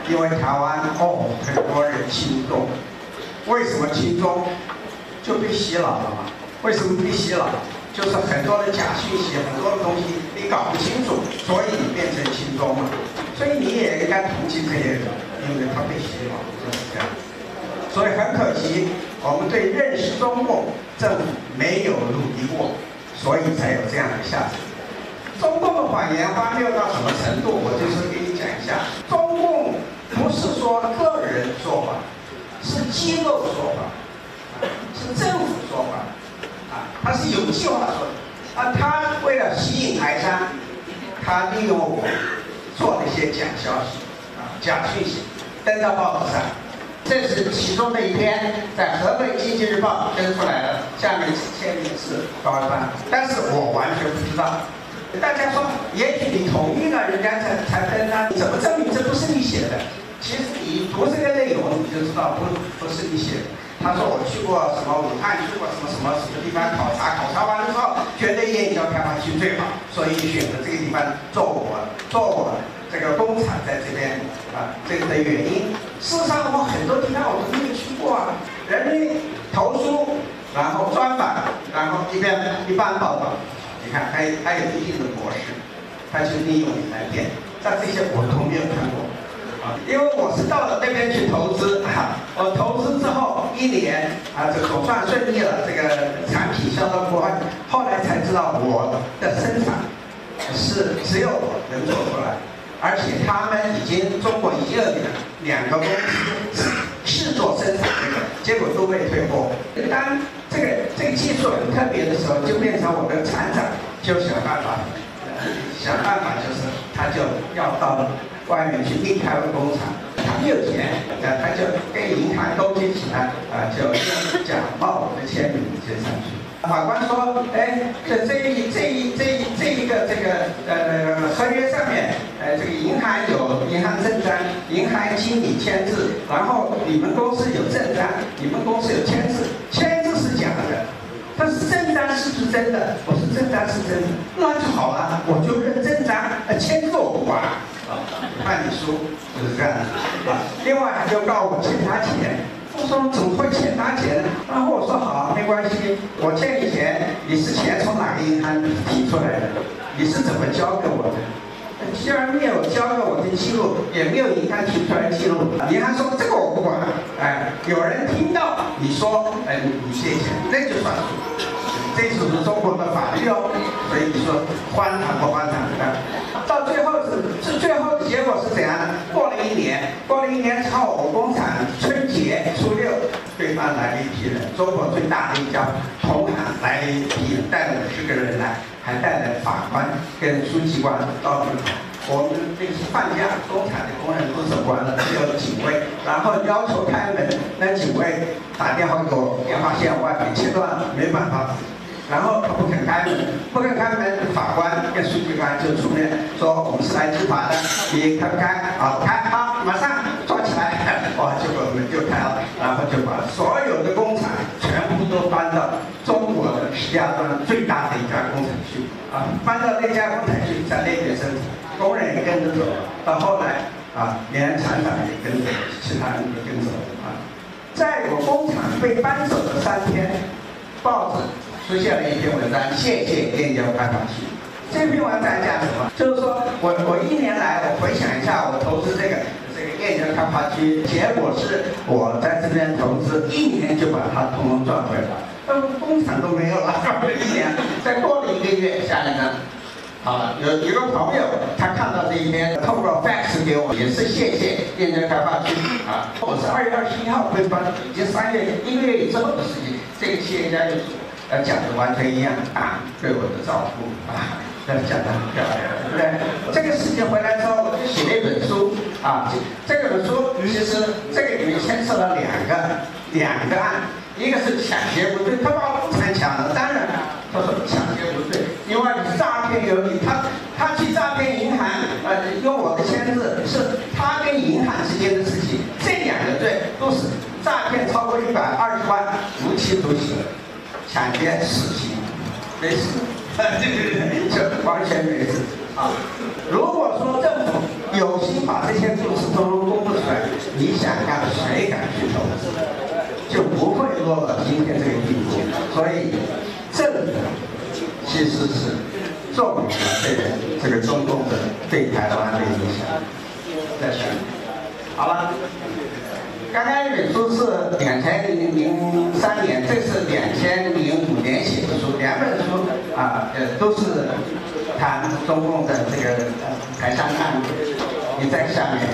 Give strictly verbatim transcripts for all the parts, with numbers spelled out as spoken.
因为台湾哦很多人亲中，为什么亲中？就被洗脑了嘛？为什么被洗脑？就是很多的假讯息，很多的东西你搞不清楚，所以你变成亲中嘛。所以你也应该同情这些人，因为他被洗脑就是这样。所以很可惜，我们对认识中共政府没有努力过，所以才有这样的下场。中共的谎言荒谬到什么程度？我就是给你讲一下。中共不是说个人说谎，是机构说谎，是政府说谎，啊，他是有计划说的。啊，他为了吸引台商，他利用我做了一些假消息，啊，假讯息登到报纸上。这是其中的一篇，在河北经济日报登出来了，下面签名是高一帆，但是我完全不知道。大家说，也许你同意了，人家才才登啊，你怎么证明这不是你写的？其实你读这个内容，你就知道不不是你写的。他说我去过什么武汉，去过什么什么什么地方考察，考察完了之后，觉得燕郊开发区最好，所以选择这个地方做我做我这个工厂在这边啊，这个的原因。事实上，我很多地方我都没有去过啊，人家投书，然后专访，然后一边一般报道。你看，还还有一定的模式，他就利用你来骗，但这些我都没有看过啊，因为我是到了那边去投资啊，我投资之后一年啊，这总算顺利了，这个产品销到国外，后来才知道我的生产是只有我能做出来，而且他们已经中国已经有两两个公司是做生产这个，结果都被退货。当这个这个技术很特别的时候，就变成我的厂长就想办法，想办法就是他就要到外面去另开个工厂，他没有钱，呃，他就跟银行勾结起来，啊、呃，就假冒我的签名贴上去。法官说，哎，这这一这一这一这一个这个呃合约上面，呃，这个银行有银行证章，银行经理签字，然后你们公司有证章，你们公司有签字，签字是假的，但是证章是不是真的？我说证章是真的，那就好了，我就认证章，呃，签字我不管，啊，办理书就是这样的啊。另外还就告我欠他钱。我说怎么会欠他钱呢？然后我说好，没关系，我欠你钱，你是钱从哪个银行提出来的？你是怎么交给我的？既然没有交给我的记录，也没有银行提出来记录，银行说这个我不管，哎，有人听到你说，哎，你借钱，那就算数，这就是中国的法律哦。所以你说荒唐不荒唐？啊，到最后是是最后的结果是怎样呢？过了一年，过了一年之后，我工厂春节初六，对方来了一批人，中国最大的一家同行来了一批人，带了五十个人来，还带了法官跟书记官到门口。我们这是放假，工厂的工人都走完了，只有警卫，然后要求开门，那警卫打电话给我，电话线外面切断了，没办法。然后他不肯开门，不肯开门，法官跟书记官就出面说我们是来执法的，你开不开？啊，开，好，马上抓起来。哇，结果我们就开了，然后就把所有的工厂全部都搬到中国的石家庄最大的一家工厂去，啊，搬到那家工厂去，在那边生产，工人也跟着走，到后来啊，连厂长也跟着，其他人也跟着啊。在我工厂被搬走的三天，报纸出现了一篇文章，谢谢燕郊开发区。这篇文章讲什么？就是说我我一年来，我回想一下，我投资这个这个燕郊开发区，结果是我在这边投资一年就把它统统赚回来了，那工厂都没有了，一年。再过了一个月，下一张。啊，有一个朋友，他看到这一篇，透过 fax 给我，也是谢谢燕郊开发区啊。我是二月二十一号被搬，已经三月一个月之后的事情，这个企业家就说。呃，讲的完全一样啊，对我的照顾啊，讲得很漂亮，对不对？这个事情回来之后，我就写了一本书啊。这个本书其实这个里面牵涉了两个两个案，一个是抢劫不对，他把工厂抢了，当然他说抢劫不对，因为你诈骗有理，他他去诈骗银行，呃，用我的签字是他跟银行之间的事情，这两个罪都是诈骗超过一百二十万，无期徒刑。抢劫死刑，没事，就完全没事啊。如果说政府有心把这些故事都公布出你想干谁敢去投资，就不会落到今天这个地步。所以，政府其实是重了对这个中共的对台湾的影响。在选，好了。 刚刚那本书是两千零三年，这是两千零五年写的书，两本书啊，呃，都是谈中共的这个呃台商案。你在下面，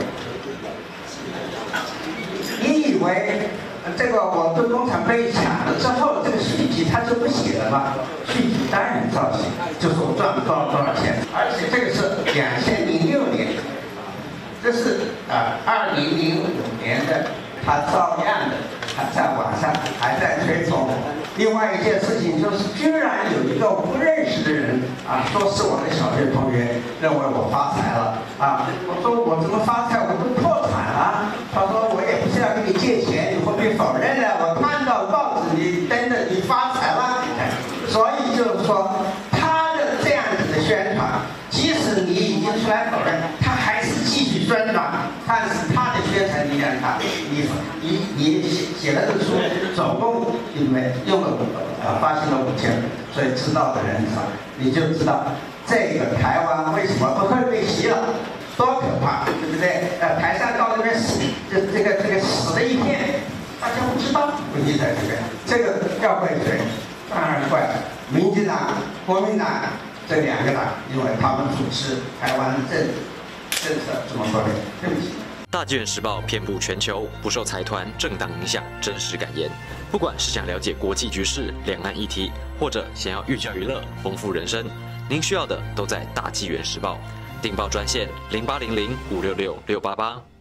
你以为这个我对工厂被抢了之后，这个续集他就不写了吗？续集当然照写，就是我赚了多少多少钱，而且这个是两千零六年，这是啊二零零五年的。 他照样的，还在网上还在推崇。另外一件事情就是，居然有一个我不认识的人啊，说是我的小学同学，认为我发财了啊。我说我怎么发财？我都破产了。他说我也不是要跟你借钱，你会不会否认呢？我看到报纸里登的你发财了，所以就是说，他的这样子的宣传，即使你已经出来否认，他还是继续宣传。 但是他的宣传力量大，你你你写写了这个书，总共因为用了五呃发行了五千，所以知道的人少，你就知道这个台湾为什么不会被洗脑，多可怕，对不对？呃，台上到那边死，这这个这个死了一片，大家不知道，问题在这边，这个要怪谁？当然怪民进党、国民党这两个党，因为他们主持台湾政政策，怎么说呢？对不起。 大纪元时报遍布全球，不受财团、政党影响，真实感言。不管是想了解国际局势、两岸议题，或者想要寓教于乐、丰富人生，您需要的都在大纪元时报。订报专线零八零零五六六六八八。